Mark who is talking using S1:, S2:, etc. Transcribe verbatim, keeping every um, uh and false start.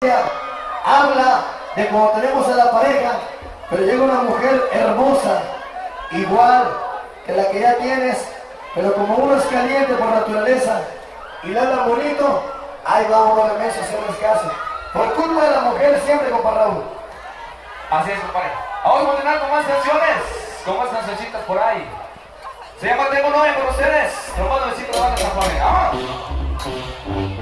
S1: habla de cuando tenemos a la pareja, pero llega una mujer hermosa, igual que la que ya tienes, pero como uno es caliente por naturaleza y le habla bonito, ahí va uno de meses a hacerles caso. Por culpa de la mujer siempre, compa Raúl.
S2: Así es, compadre. Vamos a continuar con más canciones, con más cancioncitas por ahí. Se llama Tengo novia con ustedes. Los más nuevecitos de Banda San Juan. ¡Vamos!